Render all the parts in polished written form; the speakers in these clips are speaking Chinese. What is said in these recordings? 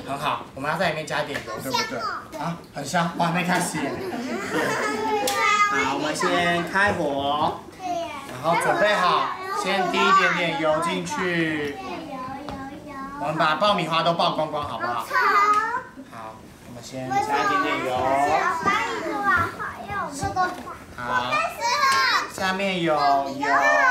很好，我们要在里面加一点油，对不对？啊，很香，我还没开始耶。好，我们先开火，然后准备好，先滴一点点油进去。我们把爆米花都爆光光，好不好？好，我们先加一点点油。好，下面有油。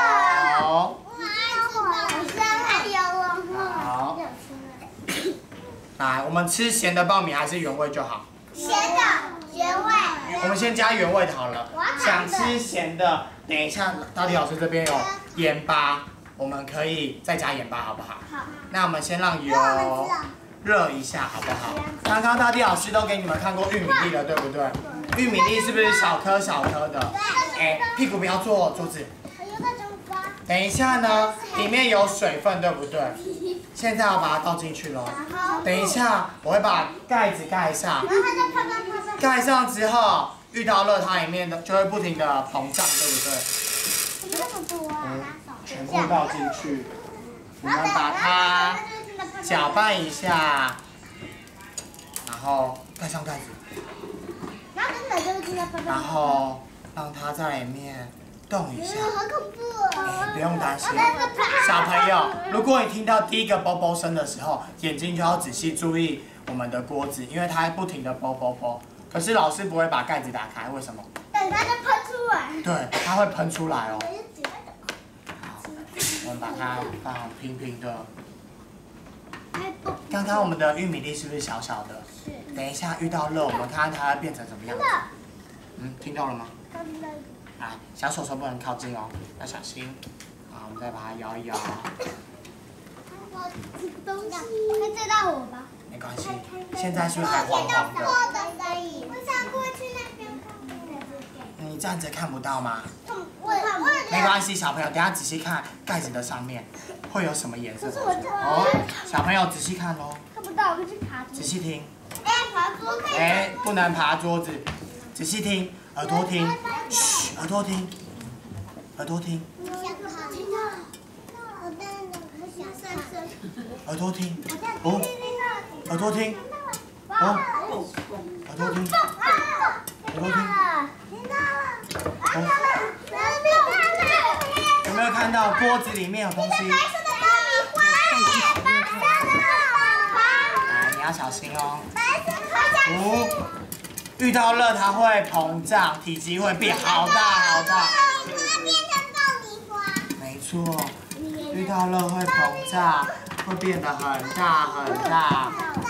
好，来，我们吃咸的爆米还是原味就好？ 咸的原味。 我们先加原味的好了。想吃咸的，等一下大地老师这边有盐巴，我们可以再加盐巴，好不好？好。那我们先让油热一下，好不好？刚刚大地老师都给你们看过玉米粒了，对不对？玉米粒是不是小颗小颗的？哎，屁股不要坐桌子。等一下呢，里面有水分，对不对？现在要把它倒进去咯。等一下，我会把盖子盖上。盖上之后，遇到热它里面的就会不停的膨胀，对不对？全部倒进去。我们把它搅拌一下，然后盖上盖子。然后让它在里面动一下。 好恐怖哦！ 不用担心，小朋友，如果你听到第一个啵啵声的时候，眼睛就要仔细注意我们的锅子，因为它不停的啵啵啵。可是老师不会把盖子打开，为什么？ 等它就喷出来。 对，它会喷出来哦。好，我们把它放平平的。刚刚我们的玉米粒是不是小小的？是。等一下遇到热，我们看看它会变成什么样子。听到了吗？来，小手手不能靠近哦，要小心。好，我们再把它摇一摇。 东西可以追到我吧？ 没关系，现在是不是还黄黄的？ 我想过去那边。 你站着看不到吗？ 我没关系，小朋友，等下仔细看盖子的上面会有什么颜色？哦，小朋友仔细看哦。 看不到，我去爬。 仔细听。 爬桌可以。 哎，不能爬桌子。仔细听，耳朵听，嘘，耳朵听，耳朵听。耳朵听，哦，耳朵听，哦，耳朵听，耳朵听，有没有看到锅子里面有东西？来，你要小心哦。遇到热它会膨胀，体积会变好大好大。没错，遇到热会膨胀，会变得很大很大。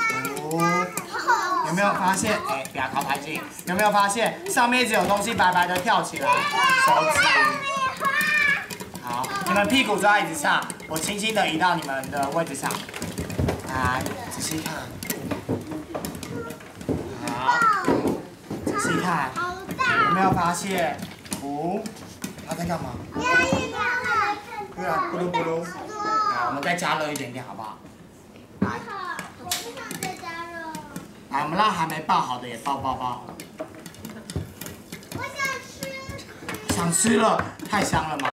有没有发现？哎，不要靠太近。有没有发现上面一直有东西白白的跳起来？手指。好，你们屁股坐在椅子上，我轻轻的移到你们的位置上。来，仔细看。好。仔细看，有没有发现？它在干嘛？对啊，咕噜咕噜。好，我们再加热一点点，好不好？来。来，我们让还没爆好的也爆。 我想吃。 想吃了，太香了吗？